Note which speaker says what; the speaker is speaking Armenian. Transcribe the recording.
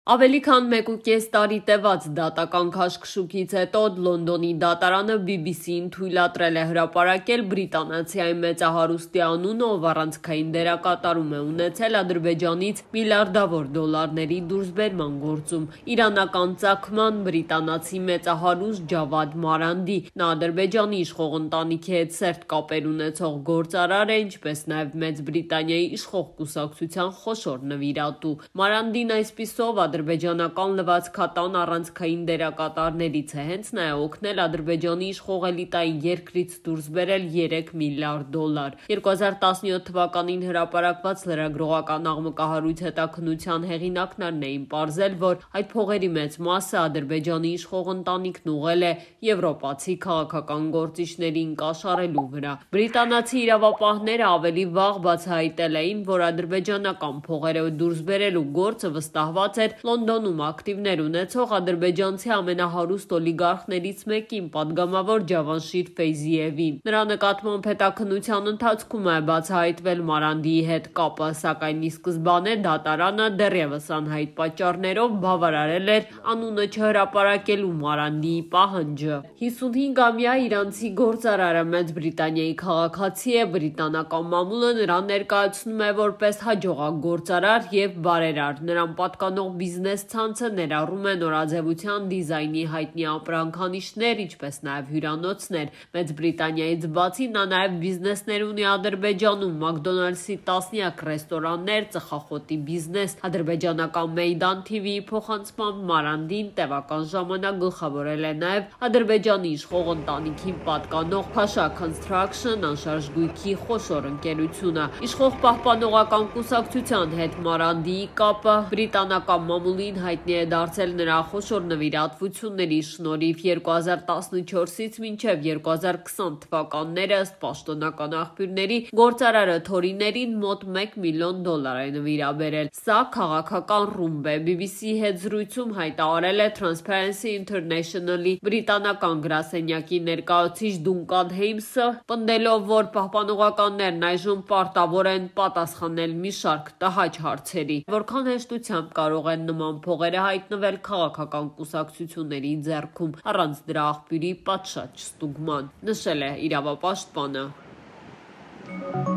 Speaker 1: Ավելի քան մեկուկես տարի տևած դատական քաշքշուկից հետո Լոնդոնի դատարանը BBC-ին թույլատրել է հրապարակել բրիտանացիայի մեծահարուստի անունը, ով առանցքային դերակատարում է ունեցել Ադրբեջանից միլիարդավոր դոլարների դուրսբերման գործում։ Իրանական ծագման բրիտանացի մեծահարուստ Ջավադ Մարանդի, նա Ադրբեջանի իշխող ընտանիքի հետ սերտ կապեր ունեցող գործարար է, ինչպես նաև Մեծ Բրիտանիայի իշխող կուսակցության խոշոր նվիրատու։ Մարանդին այսպիսով ադրբեջանական լվացքատան առանցքային դերակատարներից է, հենց նա է օգնել Ադրբեջանի իշխող էլիտային երկրից դուրս բերել 3 միլիարդ դոլար։ 2017 թվականին հրապարակված լրագրողական աղմկահարույց հետաքննության հեղինակներն էին պարզել, որ այդ փողերի մեծ մասը Ադրբեջանի իշխող ընտանիքն ուղղել է եվրոպացի քաղաքական գործիչներին կաշառելու վրա։ Բրիտանացի իրավապահները ավելի վաղ բացահայտել էին, որ ադրբեջանական փողերը դուրս բերելու գործը վստահված էր Լոնդոնում ակտիվներ ունեցող ադրբեջանցի ամենահարուստ օլիգարխներից մեկին, պատգամավոր Ջավանշիր Ֆեյզիևին։ Նրա նկատմամբ հետաքննության ընթացքում է բացահայտվել Մարանդիի հետ կապը, սակայն ի սկզբանե դատարանը դեռևս անհայտ պատճառներով բավարարել էր անունը չհրապարակելու Մարանդիի պահանջը։ 55-ամյա իրանցի գործարարը Մեծ Բրիտանիայի քաղաքացի է, բրիտանական մամուլը նրան ներկայացնում է որպես հաջողակ գործարար և բարերար։ Նրան պատկանող բիզնես ցանցը ներառում է նորաձևության դիզայնի հայտնի ապրանքանիշեր, ինչպես նաև հյուրանոցներ։ Մեծ Բրիտանիայից բացի նա նաև բիզնեսներ ունի Ադրբեջանում, Մակդոնալդսի տասնյակ ռեստորաններ, ծխախոտի բիզնես։ Ադրբեջանական Մեյդան TV-ի փոխանցմամբ Մարանդին տևական ժամանակ գլխավորել է նաև Ադրբեջանի իշխող ընտանիքին պատկանող Փաշա Construction անշարժ գույքի խոշոր ընկերությունը։ Իշխող պահպանողական կուսակցության հետ Մարանդիի կապը բրիտանական մամուլին հայտնի է դարձել նրա խոշոր նվիրատվությունների շնորհիվ 2014-ից մինչև 2020 թվականները, ըստ պաշտոնական աղբյուրների, գործարարը թորիներին մոտ 1 միլիոն դոլար է նվիրաբերել։ Սա քաղաքական ռումբ է։ BBC-ի հետ զրույցում հայտարարել է Transparency International-ի բրիտանական գրասենյակի ներկայացուցիչ Դունկան Հեյմսը, պնդելով, որ պահպանողականներն այժմ պարտավոր են պատասխանել մի շարք տհաճ հարցերի։ Որքան հեշտությամբ կարող են նման փողերը հայտնվել քաղաքական կուսակցությունների ձեռքում առանց դրա աղբյուրի պատշաճ ստուգման, նշել է իրավապաշտպանը։